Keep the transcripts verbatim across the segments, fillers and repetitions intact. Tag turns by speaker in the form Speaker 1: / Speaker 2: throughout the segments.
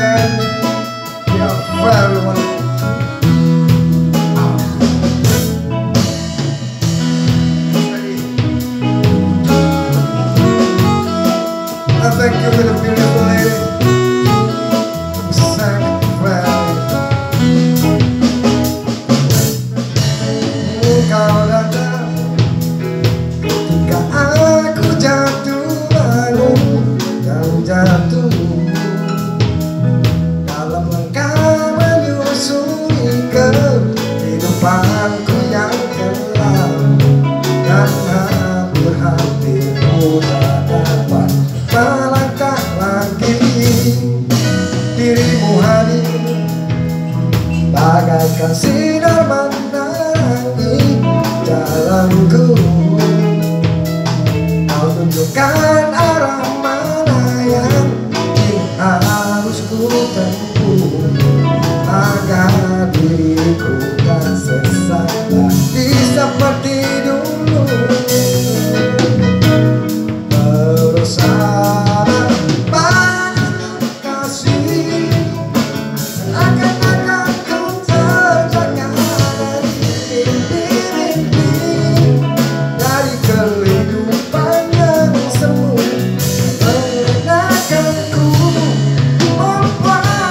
Speaker 1: man. You're very wonderful. I thank you for the beautiful lady who sang it well. Kau datang ketika aku jatuh bangun dan jatuh dalam langkah menyusuri kehidupanku yang gelap, dan hampir hatiku tak dapat melangkah lagi. Dirimu hadir bagaikan sinar menerangi jalanku. Kau tunjukkan arah mana yang harus ku tempuh agar diriku tak sesat lagi seperti dulu. Bersama banyak kasih, seakan-akan ku terjaga dari mimpi-mimpi, dari kehidupan yang semu mengenakanku, membuat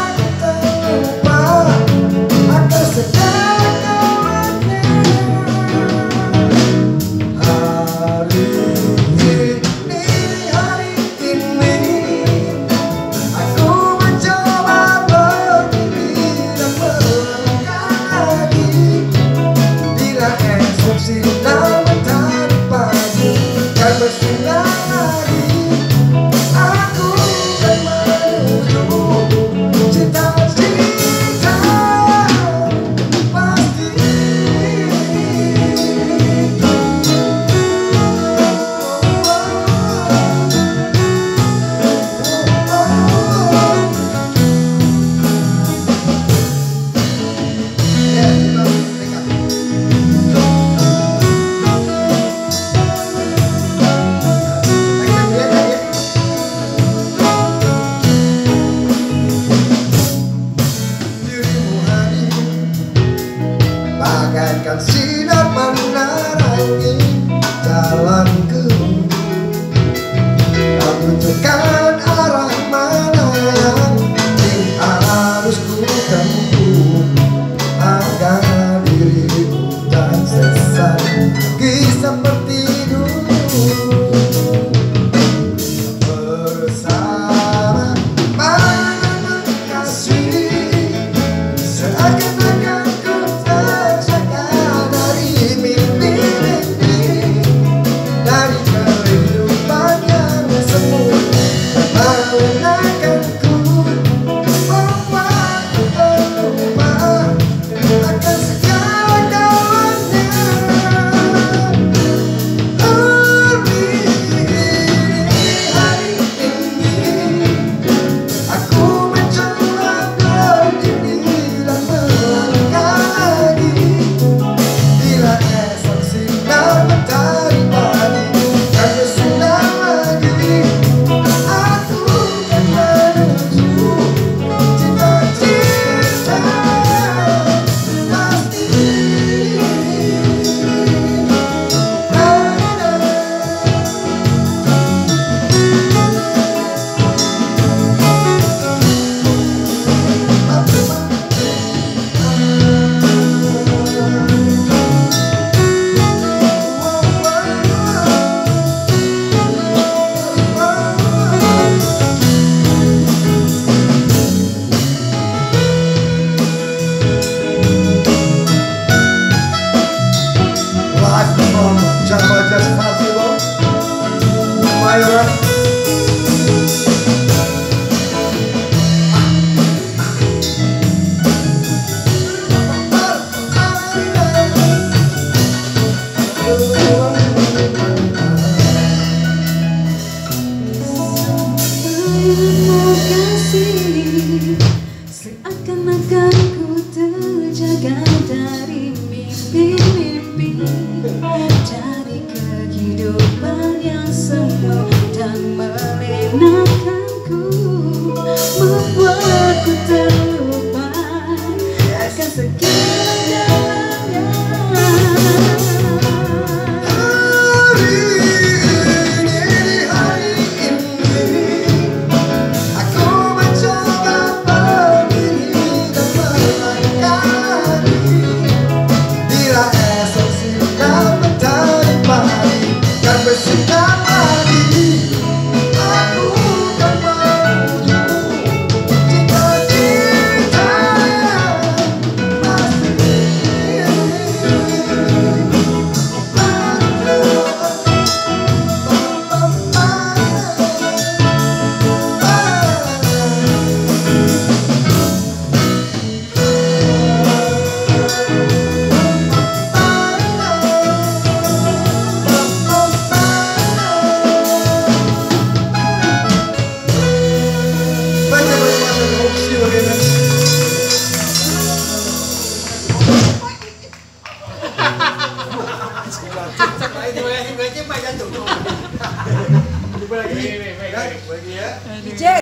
Speaker 2: ku terlupa akan segala jalannya.
Speaker 1: Hari ini, di hari ini, aku mencoba berdiri dan melangkah. Bila esok sinar mentari pagi kan bersinar lagi, aku kan menuju cita-cita
Speaker 3: Coba lagi. Coba lagi.
Speaker 2: D J